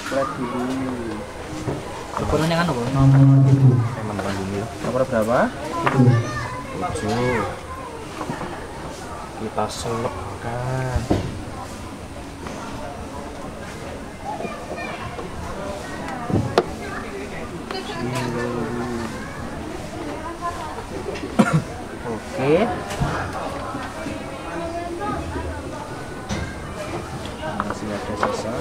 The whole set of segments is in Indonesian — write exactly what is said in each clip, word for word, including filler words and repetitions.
Flat dulu. Ukurannya kan apa? Nomor tujuh. Emang nomor dulu. Nomor berapa? Tujuh. Kita selipkan. Oke. Masih ada sisa.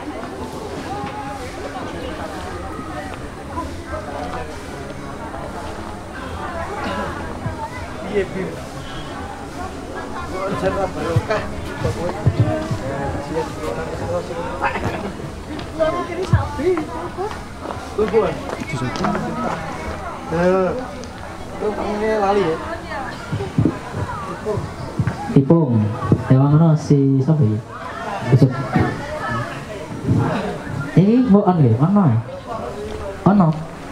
Iya, Bim. Gua cara barokah. Loro kiri sapi. Tuh, Bu. Nah. Tuh kamu lali ya. Tipung. Dewa ngono si sapa iki? Besok. Eh, mau on ya? Ono ya? Ono.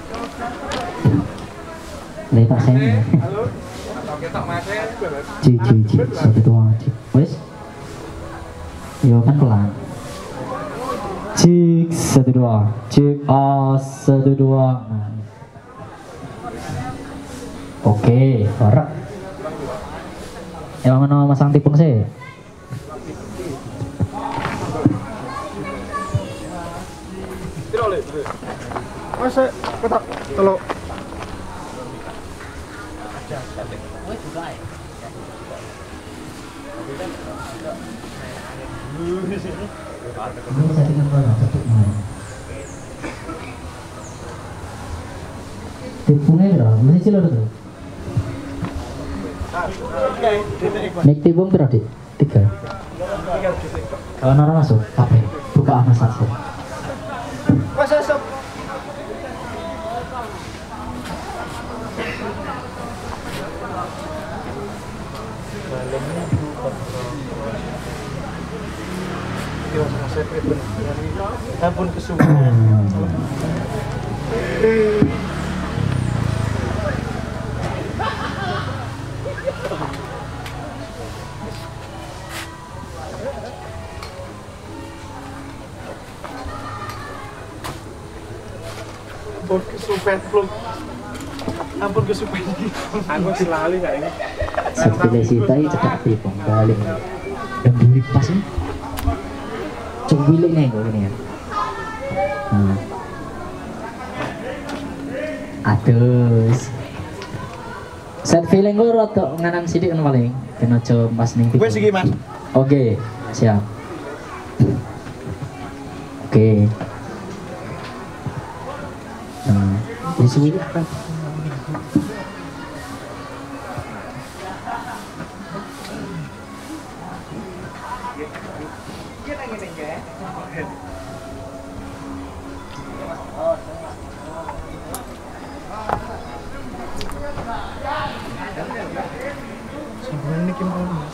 Letak saya. Halo. Atau kita masih Ci ci ci satu dua ci. Wes. Yo kan pelan. Cik satu dua. Cik a satu dua. Nah. Oke, ora. Yang mana masang tipung sih? Masa kita kalau tipungnya berapa? Masih cilor tuh? Nek tipung berapa dik? Tiga. Kalau nara masuk, apa? Buka amas satu. masa sop ampun kesukaan. Ampun kesupen belum. Ampun kesupen. Aku selalu kayak ini. Sepilih sita ini cetak tipung balik. Dan duri pas ini. Cembilik nih gue ini ya. Hmm. Aduh. Set feeling gue rotok nganan sidik kan paling. Kena coba pas ning tipung. Wes iki, Mas. Oke, siap. Oke. Nah, di sini kan. Sebenarnya kim mau Mas.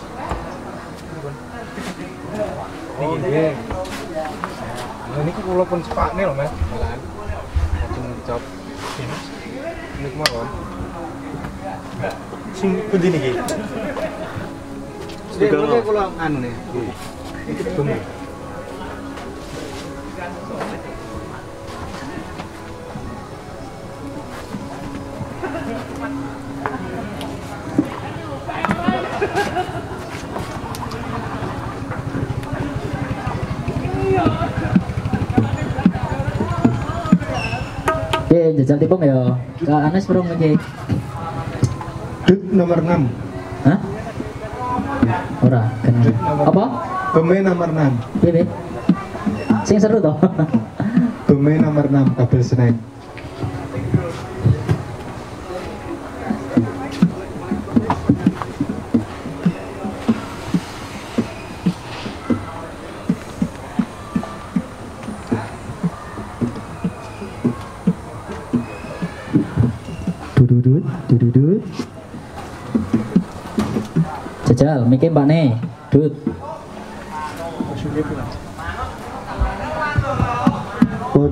Oh, iya. Nah, ini kula pun sepakne lho, Mas. Malan. Lajeng dicop. Ini kemawon. Sing pundi niki? Sudah kula anu nih. Iki bumi. Eh, jajal tipung ya. Kak Anes burung lagi. Dut nomor enam. Hah? Ora, kenal. Apa? Bumi nomor enam. Piye? Sing seru toh. Bumi nomor enam kabel snack. Dududut, dududut. Jajal, mikir mbak nih. Dud. Pun.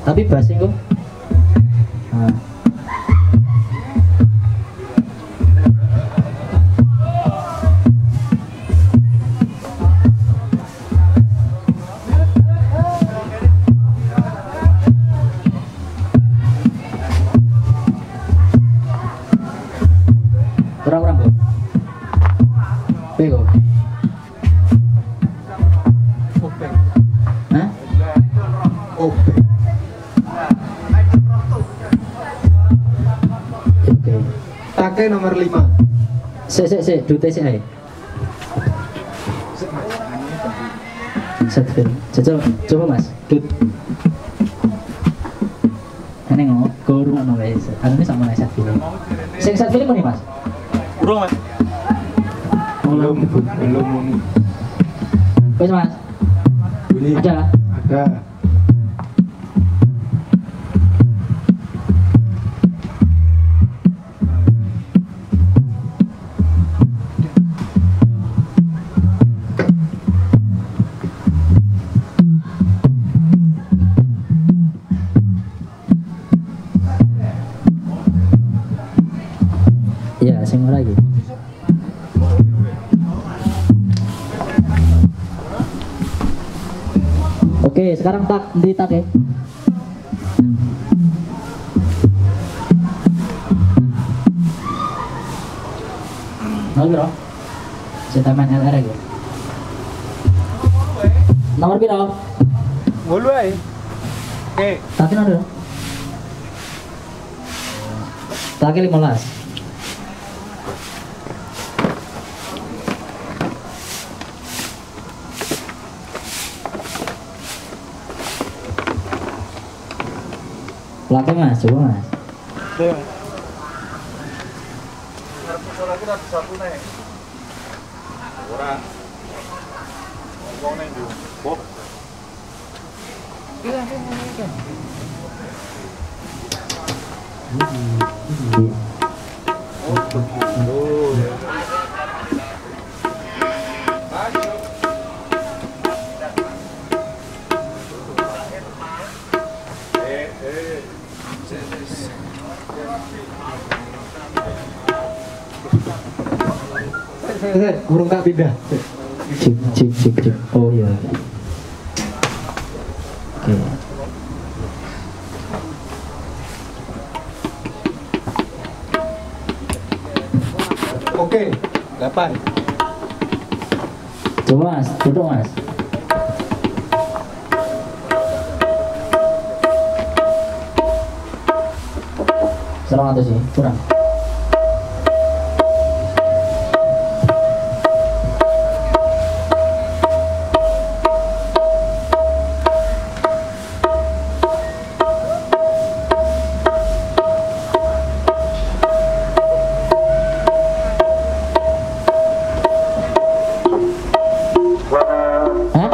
Tapi bass itu. Nah. Kurang-kurang kok. Bego. Openg. Hah? Openg. Oke. Take nomor lima. Sik sik sik, dute sik ae. Set film. Coba coba Mas. Dut. Ini ngomong, kurang ngono guys. Anu ini sama set film. Sing set film nih Mas. Burung Mas. Belum, belum. Wes Mas. Bunyi. Ada. Ada. Iya, sing ora lagi. Oke, sekarang tak di tak ya. Nomor piro? Saya main L R ya. Nomor piro? Ngulu ae. Oke. Tapi nomor. Tak lima belas. Pelaknya Mas, coba Mas. Oke. Arep pukul lagi rada satu nek. Ora. Ngomong ning ndi? Bob. Iya, iya, iya. Oh, begitu. Burung tak pindah. Cik, cik, cik, cik. Oh iya. Oke. Oke, delapan. Coba Mas, duduk Mas. Serang atau sih? Kurang. Hah?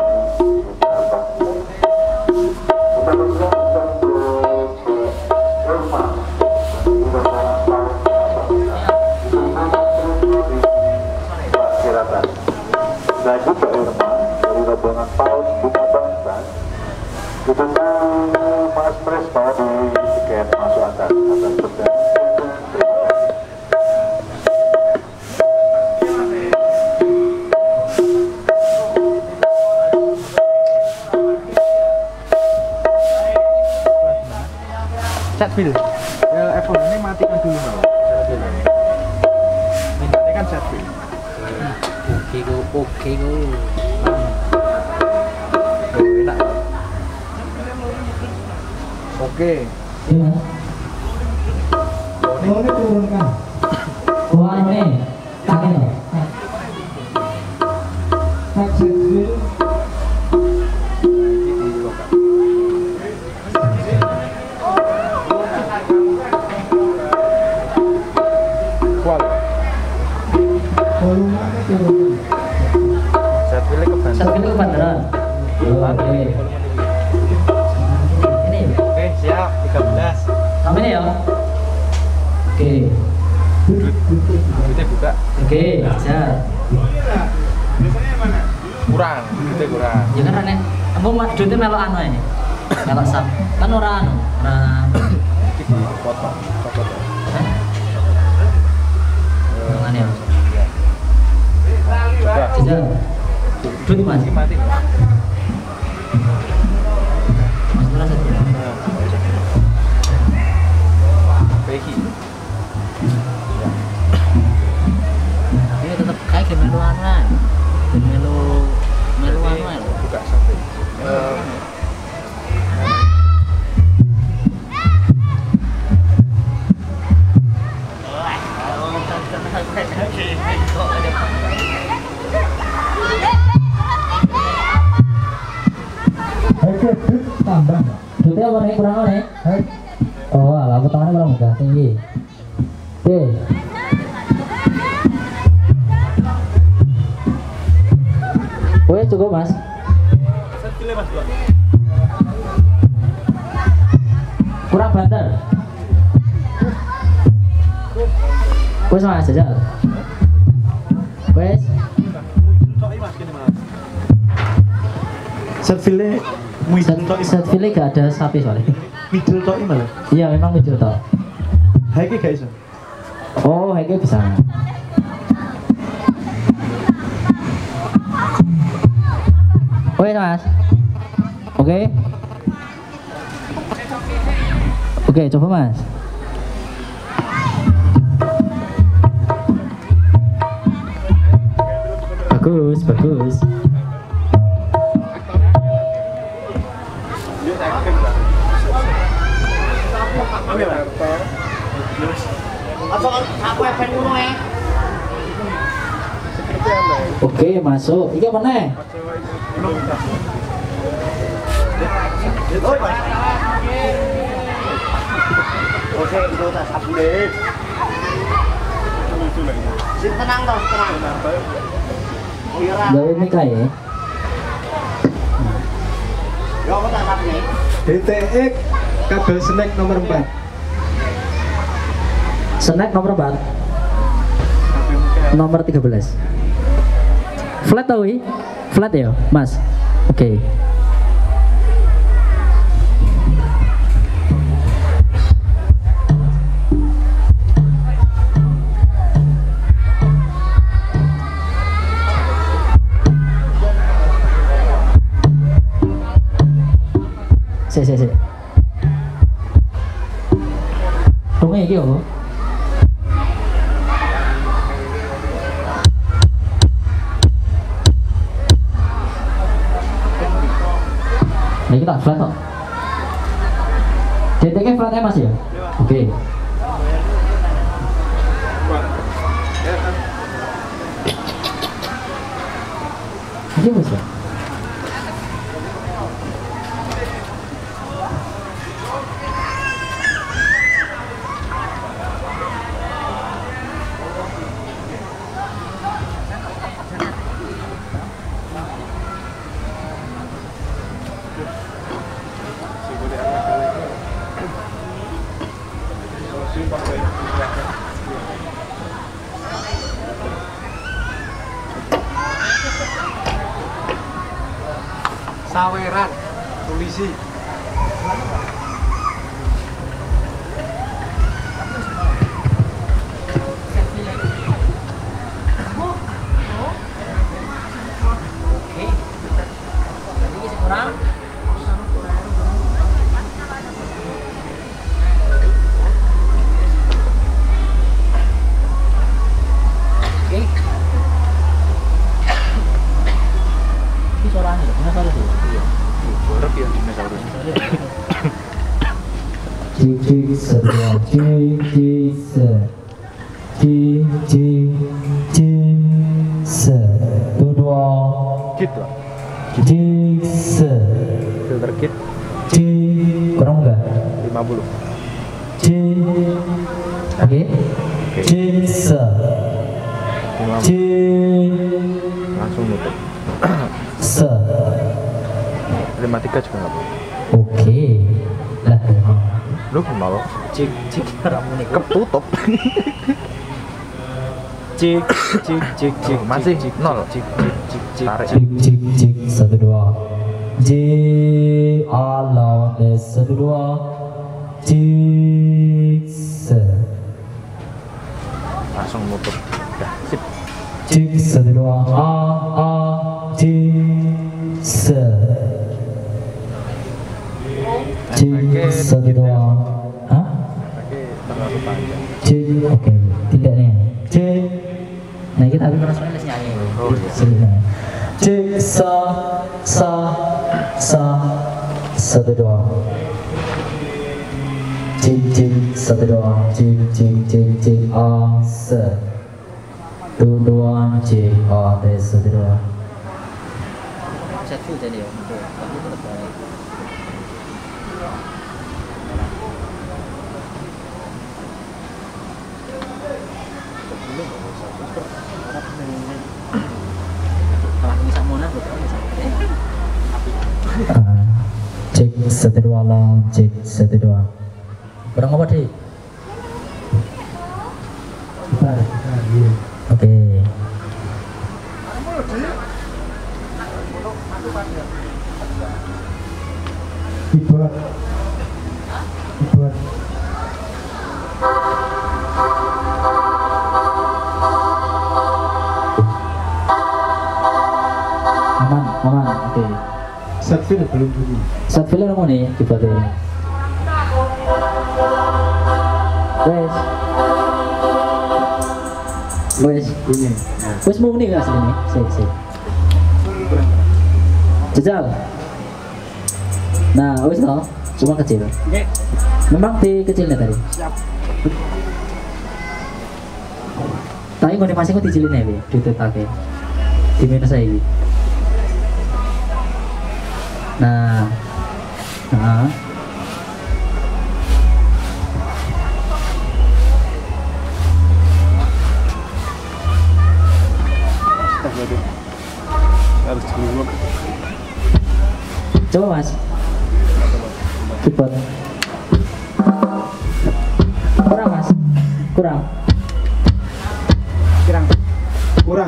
Lagu Mbak Irma dari rombongan Paus Bunga Bangsa ditunggu Mas Presma di tiket masuk atas atas berdan. Terima kasih. Chat Bill. Ya iPhone ini matikan dulu Mas. Mintanya kan chat Bill. Oke go, oke go. Oh, enak. Oke. Iya. Oh, ini turunkan. Wah ini, tak ini. Chat Bill. Kual. Volumenya turun. Saya pilih ke Satu ini kebanderan. Oke. Ini. Oke, siap. tiga belas. Sama ini ya. Oke. Duitnya buka. Oke, siap. Kurang, duitnya kurang. Ya kan Rene, kamu mah duitnya melok anu ini. Kalau sam kan orang orang Iki dipotong, copot. mana ya? Coba. Jajal. Duduk mas. Mati mati. Mas berasa tuh. Peki. Tapi tetap kayak game melu anu kan. Melu melu anu kan. Buka sampai. Eh, tambah. Duduknya apa nih kurang apa nih? Oh, alah potongannya kurang enggak tinggi. Oke. Wes cukup mas. Kurang banter. Wes mas jajal. Wes. Set file Set, middle tok set file gak ada sapi soalnya. middle tok malah. Iya memang middle toh. Ha iki gak iso. Oh, ini bisa. Oke mas. Oke. Oke coba mas. Bagus bagus. Oke masuk. Iki apa nih? Oke, itu tak sabu deh. Sing tenang toh, tenang. Kira. Gawe nikah ya. Yo aku tak sabu nih. D T X kabel snack nomor empat. Snack nomor berapa? Nomor tiga belas. Flat tau wi? Flat ya, Mas. Oke. Si si si. Tunggu iki yo. Nah kita flat kok. D T K flat ya mas ya? Oke. Ini mas ya? Saweran, polisi. Cik cik sedia cik cik se cik cik cik se dua Kit lah. cik se Filter kit cik kurang enggak lima puluh. cik oke cik se lima puluh. cik Langsung nutup. se lima tiga juga nggak apa. oke lah Lu nol. cik cik Ketutup. cik cik cik cik Masih nol. cik cik cik cik Tarik. cik cik cik satu dua J along the satu dua jig se Langsung nutup. Dah, sip. jig satu dua a a jig se jig satu dua hah Pakai terlalu panjang. jig oke tidak nih jig nah kita habis merasa les nyanyi Oh, iya. sebenarnya jig sa sa sa satu dua jig jig satu dua jig jig jig jig a se dua dua jig a de satu dua Satu jadi ya. Tapi tetap baik. Kalau bisa mona betul bisa. Ah, cek satu dua lang cek satu dua kurang apa deh oke Keyboard. Keyboard. aman aman oke Set feel belum bunyi. saat film mau nih coba deh wes wes Bunyi. wes mau nih nggak sih ini sih sih jajal nah wes toh cuma kecil memang di kecilnya tadi tapi kalau masih kok dicilin ya bi ditetaknya di minus saya ini nah nah Harus dulu. coba mas cepat kurang mas kurang Kurang. Kurang.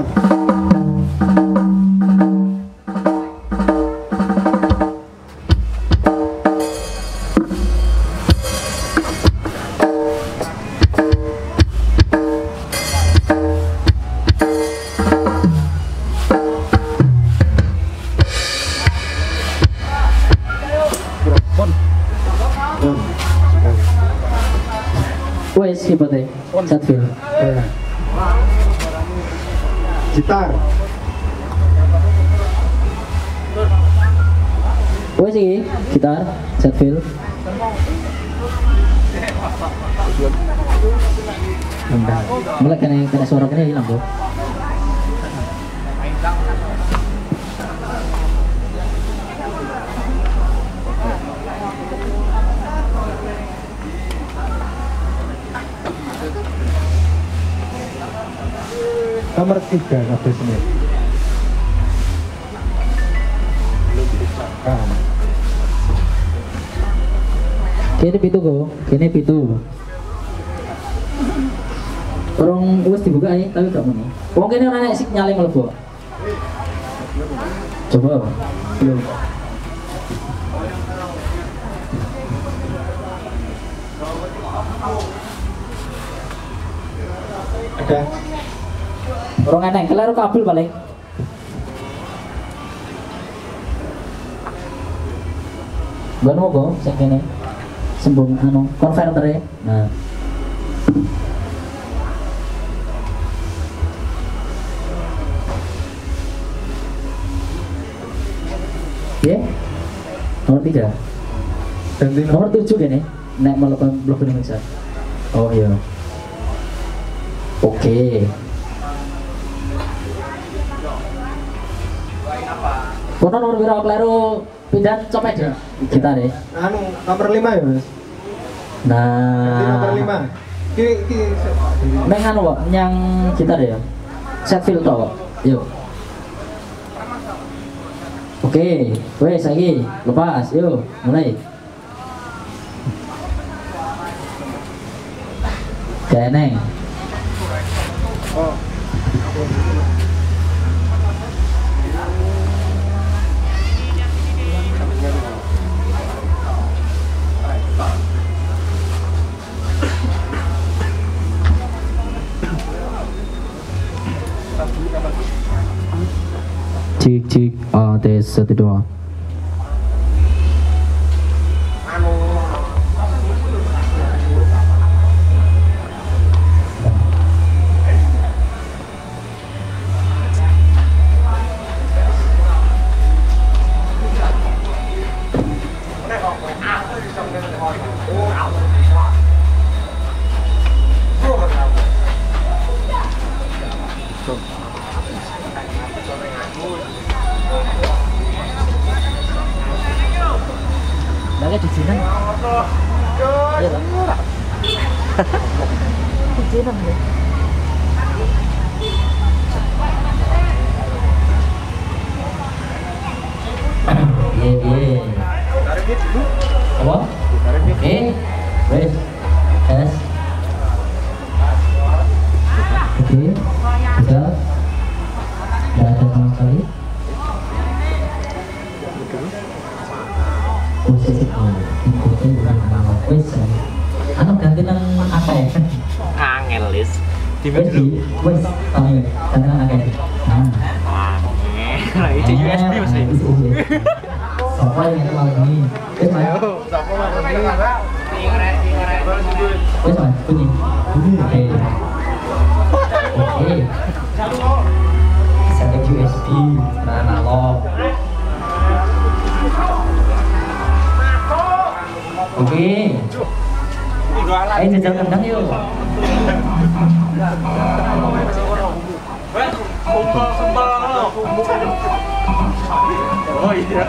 wes cepat deh saat film Eh. Gitar. wes sih gitar saat film mulai kena kena suara kena hilang bro Nomor tiga kabel sini. Ah. kini pitu kok kini pitu orang wes dibuka ya tapi gak mau wong kene ora nek sinyale mlebu coba belum Ada. orang enek keliru kabel paling ban mau kok sing kene sembung anu konverter ya nah ya nomor tiga Ganti nomor tujuh gini nek melakukan blok Indonesia oh iya oke kono nomor berapa keliru pindah copet ya kita deh anu nomor lima ya mas. Ganti nomor nah lima. Ki ki. neng anu kok yang kita deh ya set filter kok yuk oke wes lagi lepas yuk mulai kayak neng cik cik a tes satu dua. Lagi di sini. Iya kan? Di sini ya. Ye ye. Apa? Eh, wes, es. Oke, sudah. Tidak ada sama sekali. Posisi ikuti wes. Anu ganti nang apa ya? Angel lis. Wes, wes, kami ganti nang apa? Nah, itu U S B mesti. Siapa yang keluar ini? Wes, Mas. Wes, Mas, bunyi. Oke. Oke. Satu U S B, analog. Oke. Ayo jajal kendang yuk. Oh iya.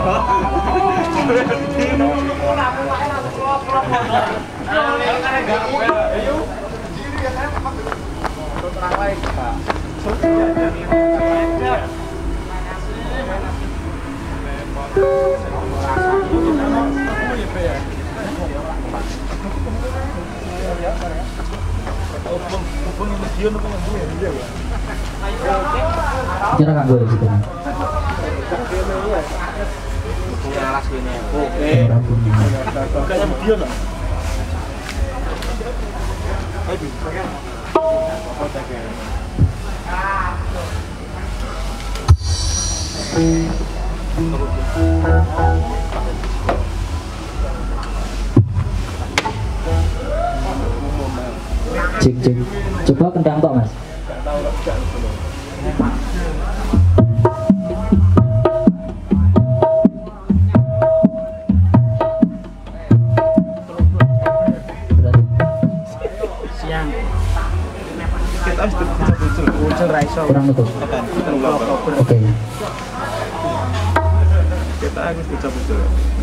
Kira kan gue di situ. Cek cek. Coba kendang tok, Mas. Siang. Kita harus muncul muncul raiso. Kurang itu. Oke. Kita harus muncul.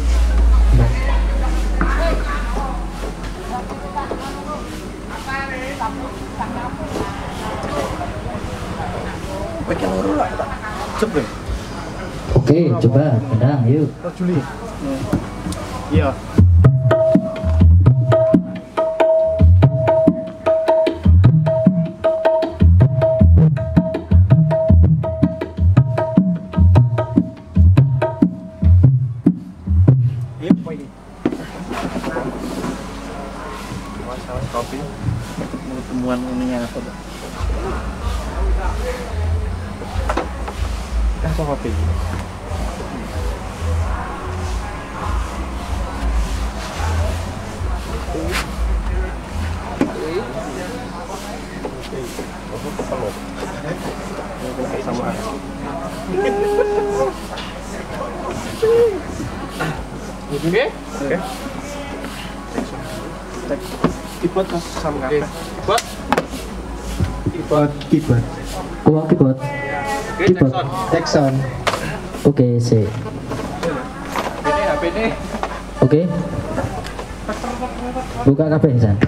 Oke, coba kendang yuk. Juli. Iya. Kopi. Mau temuan ininya apa? Kasih kopi. Sama. Oke. Oke. Keyboard sama kafe. Keyboard. Keyboard. Keyboard. Oh, keyboard. Keyboard. Texon. Oke, sih. Ini H P ini. Oke. Buka kabeh, San.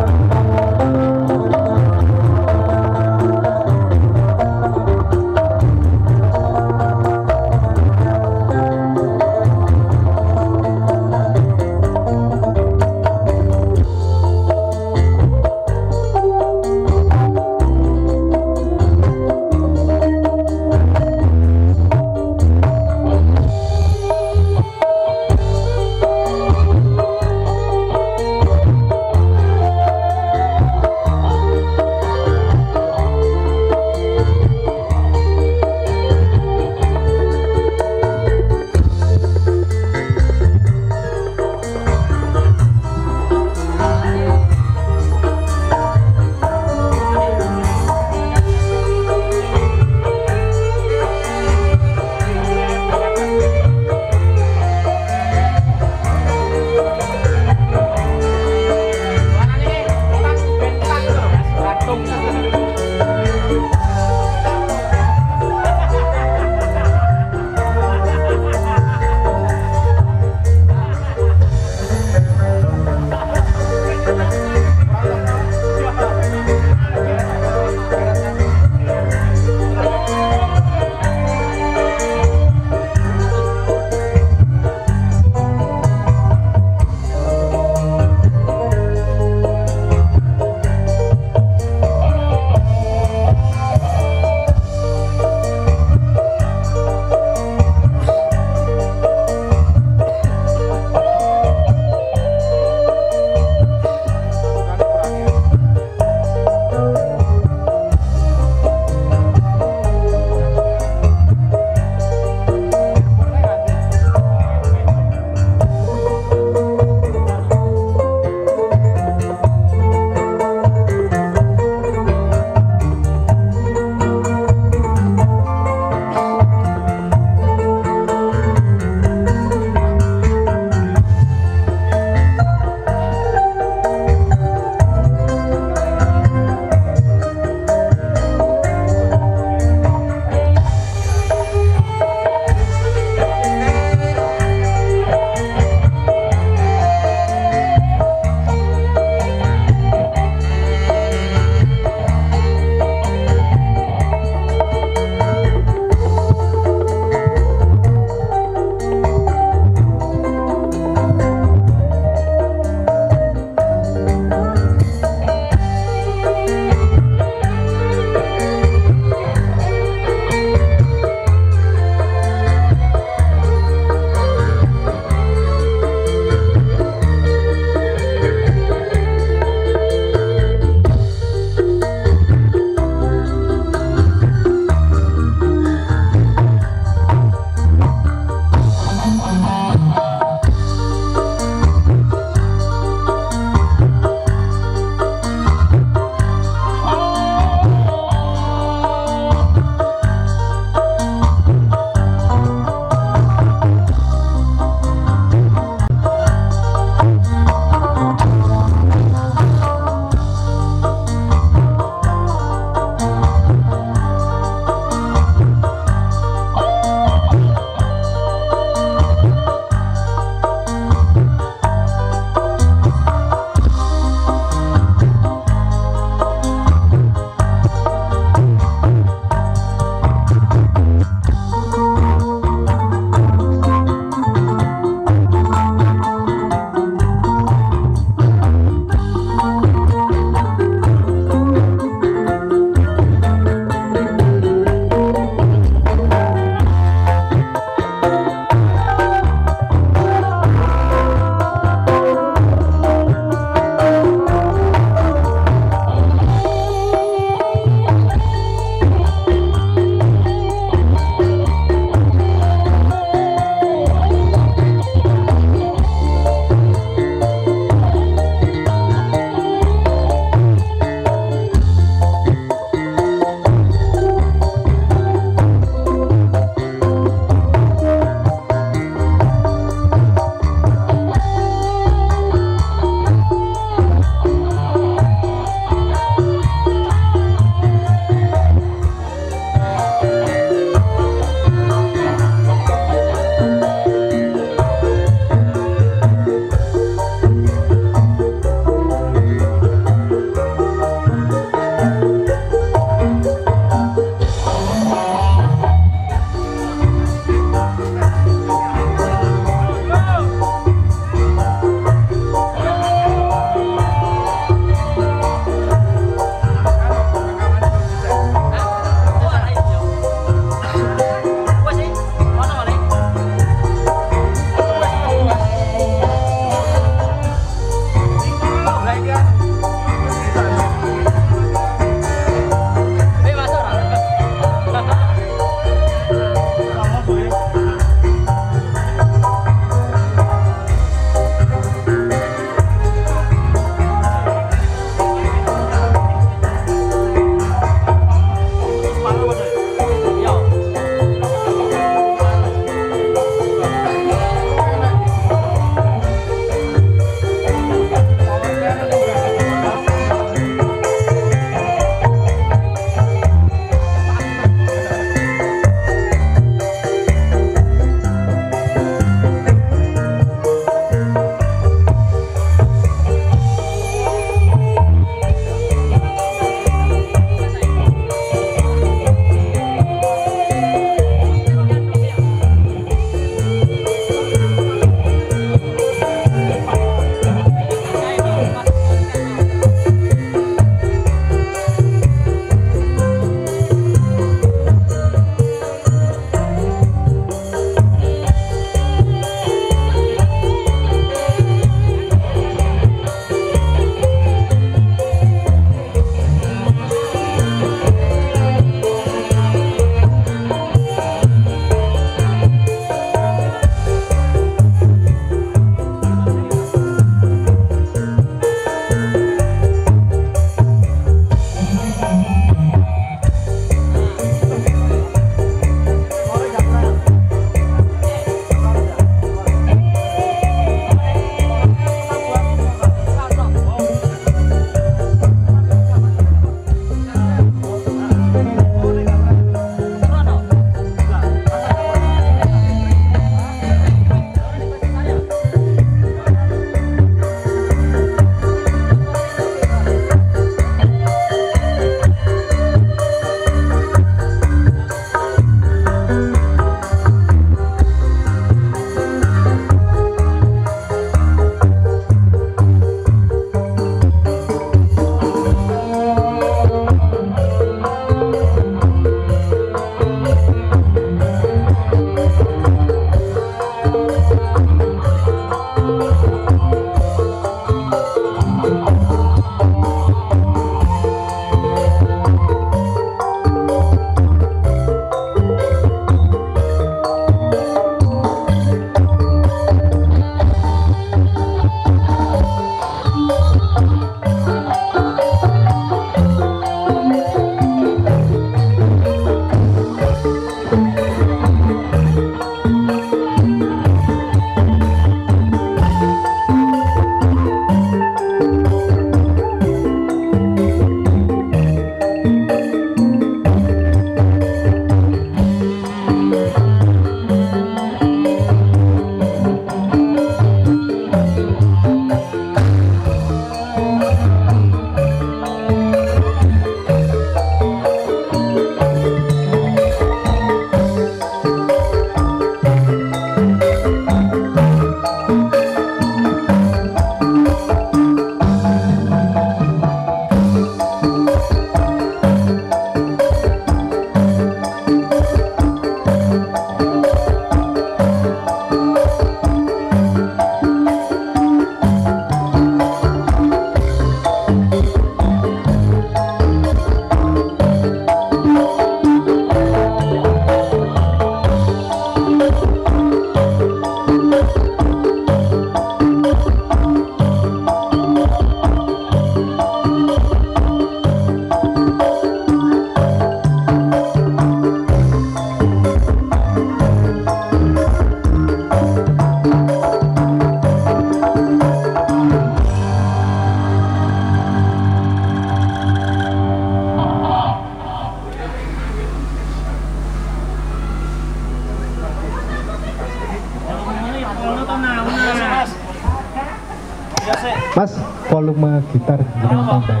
Mas, volume gitar jangan tambahin.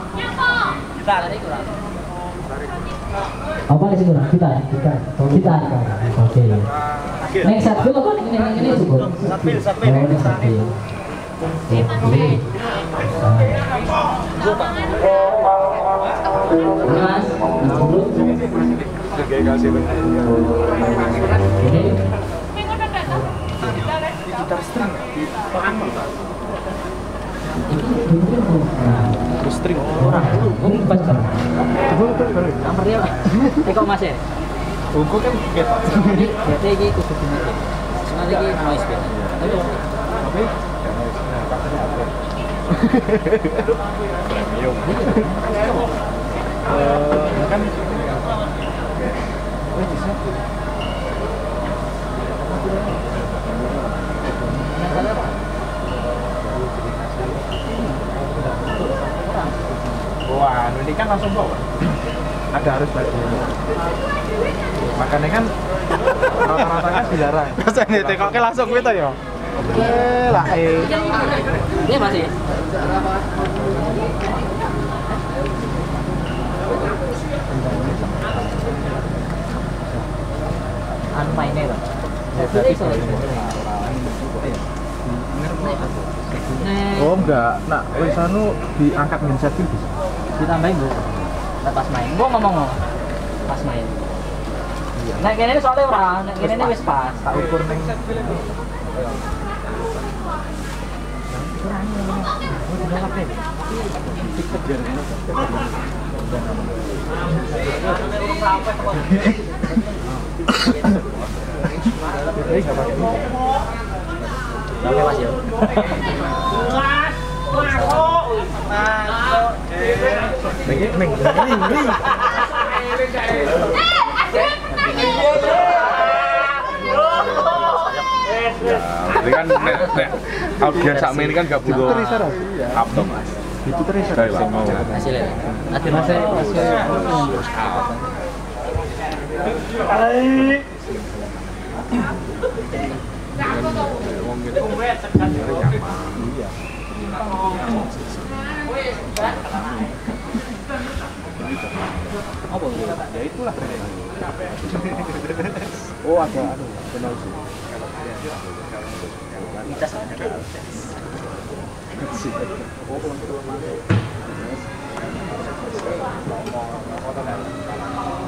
Apa sih kurang? Kita, Gitar, kita. Oke. Neng satu apa nih neng ini cukup? Sapil, sapil. Oh, neng satu. Oke. Mas, dulu. Kayak kasih Oke. gitar string. Terus string orang. Ini pas kan? Nomor dia. Teko Mas ya. Buku kan gitu. Ini berarti iki kudu dimakai. Soalnya iki noise bed. Ayo. Tapi premium. Eh, kan wah, ini kan langsung bawa. Ada harus bagi. Makanya kan rata-rata kan dilarang. Masa nih tekoknya langsung gitu ya. Oke lah, eh. Ini masih. Anu mainnya loh. Jadi Oh enggak, nak wis anu diangkat mindset iki bisa. ditambahin bu, nah, pas main. Gua ngomong loh, pas main. Nah kene soalnya orang, nah kene wis pas. Tak ukur ning Oke Mas yo. Ning ning ning. Jadi kan nek nek audiens sak ini kan gak butuh laptop Mas. Itu terus saya mau. Hasilnya. Nanti Mas. Ya itulah. Oh ada anu kenal sih. Mitas ada.